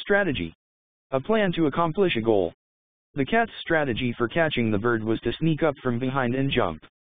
Strategy. A plan to accomplish a goal. The cat's strategy for catching the bird was to sneak up from behind and jump.